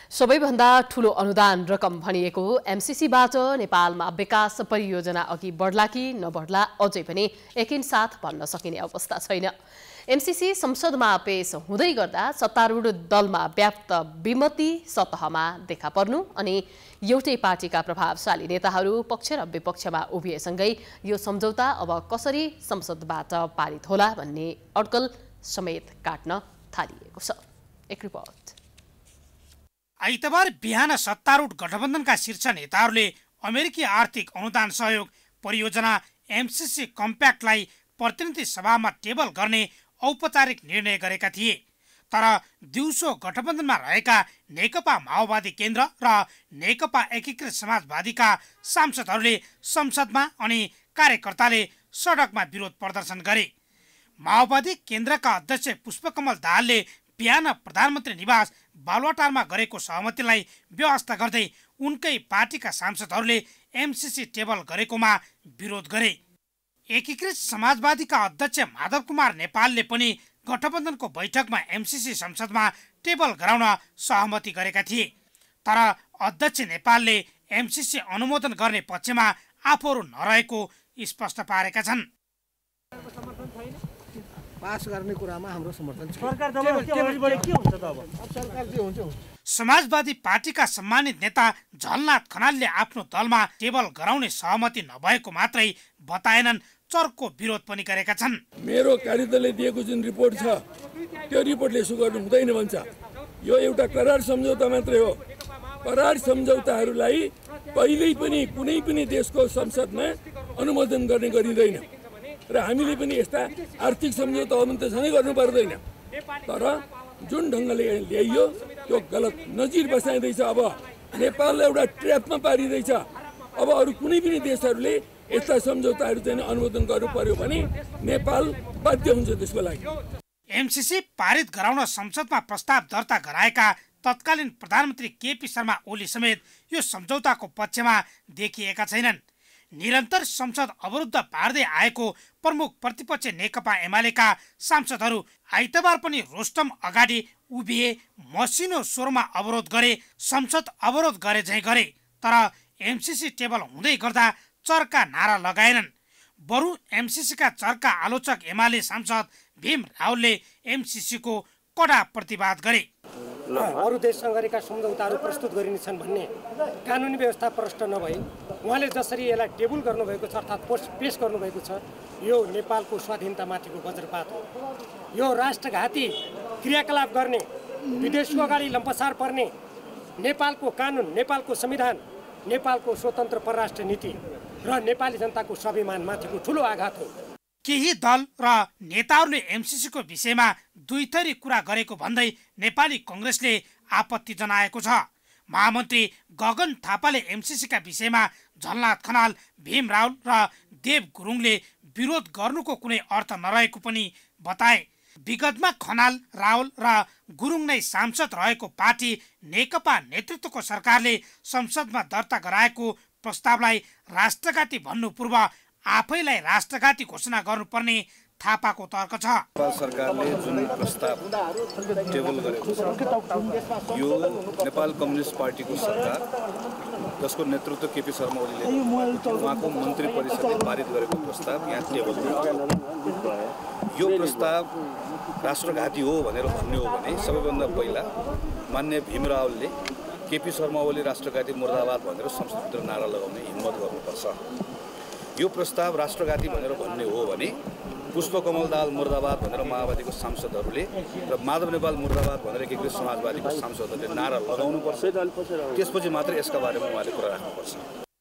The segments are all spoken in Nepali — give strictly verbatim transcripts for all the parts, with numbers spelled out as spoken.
सबैभन्दा ठूलो अनुदान रकम भनिएको एमसीसीबाट नेपालमा विकास परियोजना अघि बढ्ला कि नबढ्ला अझै पनि एकैसाथ भन्न सकिने अवस्था छैन। एमसीसी संसदमा पेश हुँदै गर्दा सत्तारूढ दलमा व्याप्त विमति सतहमा देखा पर्नु अनि एउटै पार्टीका प्रभावशाली नेताहरू पक्ष र विपक्षमा उभिएसँगै यो सम्झौता अब कसरी संसदबाट पारित होला भन्ने अड्कल समेत काट्न थालिएको छ। एक रिपोर्ट। आइतबार बिहान सत्तारूढ गठबन्धनका शीर्ष नेताहरूले अमेरिकी आर्थिक अनुदान सहयोग परियोजना एमसीसी कम्प्याक्टलाई प्रतिनिधि सभामा टेबल गर्ने औपचारिक निर्णय गरेका थिए। तर दिउँसो गठबन्धनमा रहेका नेकपा माओवादी केन्द्र र नेकपा एकीकृत समाजवादीका सांसदहरूले संसदमा अनि कार्यकर्ताले सडकमा विरोध प्रदर्शन गरे। माओवादी केन्द्रका अध्यक्ष पुष्पकमल दाहालले बिहान प्रधानमन्त्री निवास बालुवाटारमा गरेको सहमतिलाई व्यवस्था गर्दै उनकै पार्टीका सांसदहरूले एमसीसी टेबल गरेकोमा विरोध गरे। एकीकृत समाजवादीका अध्यक्ष माधव कुमार नेपालले पनि गठबन्धनको बैठकमा एमसीसी संसदमा टेबल गराउन सहमति गरेका थिए। तर अध्यक्ष नेपालले एमसीसी अनुमोदन गर्ने पक्षमा आफूहरू नरहेको स्पष्ट पारेका छन्। पास गर्ने कुरामा हाम्रो समर्थन छ। सरकार दबाब के हुन्छ त अब? सरकार जे हुन्छ हुन्छ। समाजवादी पार्टीका सम्मानित नेता झलनाथ खनालले आफ्नो दलमा टेबल गराउने सहमति नभएको मात्रै बताएनन्, चर्को विरोध पनि गरेका छन्। मेरो कार्यदलले दिएको जुन रिपोर्ट छ त्यो रिपोर्टले यसो गर्नु हुँदैन भन्छ। यो एउटा करार सम्झौता मात्रै हो। करार सम्झौताहरूलाई कहिल्यै पनि कुनै पनि देशको संसदमा अनुमोदन गर्ने गरिँदैन र हामीले पनि यस्ता आर्थिक सम्झौता हो भने त सँगै गर्नु पर्दैन। तर जुन ढङ्गले ल्याइयो त्यो गलत नजिर बसाइँदैछ। अब नेपाललाई एउटा ट्र्यापमा पारिँदैछ। अब अरू कुनै पनि देशहरूले यस्ता सम्झौताहरू चाहिँ अनुमोदन गर्नु पर्यो भने नेपाल बाध्य हुन्छ त्यसको लागि। एमसीसी पारित गराउन संसदमा प्रस्ताव दर्ता गराएका तत्कालीन प्रधानमन्त्री केपी शर्मा ओली समेत यो सम्झौताको पक्षमा देखिएका छैनन्। निरन्तर संसद अवरुद्ध पार्दै आएको प्रमुख प्रतिपक्ष नेकपा एमालेका सांसदहरू आइतबार पनि रोस्टम अगाडि उभिए, मसिनो स्वरमा अवरोध गरे, संसद अवरोध गरे झैँ गरे। तर एमसीसी टेबल हुँदै गर्दा चर्का नारा लगाएनन्। बरु एमसीसीका चर्का आलोचक एमाले सांसद भीम रावलले एमसीसीको कडा प्रतिवाद गरे। अरू देशसँग गरेका सम्झौताहरू प्रस्तुत गरिनेछन् भन्ने कानुनी व्यवस्था प्रष्ट नभई उहाँले जसरी यसलाई टेबल गर्नुभएको छ अर्थात् पेश गर्नुभएको छ, यो नेपालको स्वाधीनतामाथिको वज्रपात हो। यो राष्ट्रघाती क्रियाकलाप गर्ने, विदेशको अगाडि लम्पसार पर्ने, नेपालको कानुन, नेपालको संविधान, नेपालको स्वतन्त्र परराष्ट्र नीति र नेपाली जनताको स्वाभिमानमाथिको ठुलो आघात हो। केही दल र नेताहरूले एमसीसीको विषयमा दुई थरी कुरा गरेको भन्दै नेपाली कङ्ग्रेसले आपत्ति जनाएको छ। महामन्त्री गगन थापाले एमसीसीका विषयमा झलनाथ खनाल, भीम रावल र देव गुरुङले विरोध गर्नुको कुनै अर्थ नरहेको पनि बताए। विगतमा खनाल, रावल र गुरुङ नै सांसद रहेको पार्टी नेकपा नेतृत्वको सरकारले संसदमा दर्ता गराएको प्रस्तावलाई राष्ट्रघाती भन्नु पूर्व आफैलाई राष्ट्रघाती घोषणा गर्नुपर्ने थापाको तर्क छ। नेपाल सरकारले जुन प्रस्ताव टेबल गरेको छ यो नेपाल कम्युनिस्ट पार्टीको सरकार जसको नेतृत्व केपी शर्मा ओलीले उहाँको मन्त्री परिषदले पारित गरेको प्रस्ताव यहाँ टेबल गरिएको। यो प्रस्ताव राष्ट्रघाती हो भनेर भन्ने हो भने सबैभन्दा पहिला मान्य भीम रावलले केपी शर्मा ओली राष्ट्रघाती मुर्दाबाद भनेर संसदभित्र नारा लगाउने हिम्मत गर्नुपर्छ। यो प्रस्ताव राष्ट्रघाती भनेर भन्ने हो भने पुष्पकमल दाहाल मुर्दाबाद भनेर माओवादीको सांसदहरूले र माधव नेपाल मुर्दाबाद भनेर एकीकृत समाजवादीको सांसदहरूले नारा लगाउनुपर्छ। त्यसपछि मात्र यसका बारेमा उहाँले कुरा राख्नुपर्छ।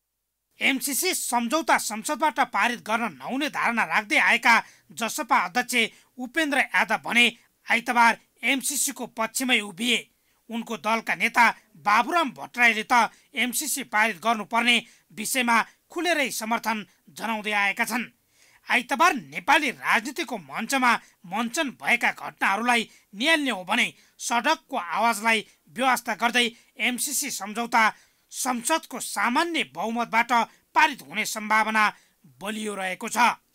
एमसीसी सम्झौता संसदबाट पारित गर्न नहुने धारणा राख्दै आएका जसपा अध्यक्ष उपेन्द्र यादव भने आइतबार एमसीसीको पक्षमै उभिए। उनको दलका नेता बाबुराम भट्टराईले त एमसीसी पारित गर्नुपर्ने विषयमा खुलेरै समर्थन जनाउँदै आएका छन्। आइतबार नेपाली राजनीतिको मञ्चमा मञ्चन भएका घटनाहरूलाई निहाल्ने हो भने सडकको आवाजलाई व्यवस्था गर्दै एमसीसी सम्झौता संसदको सामान्य बहुमतबाट पारित हुने सम्भावना बलियो रहेको छ।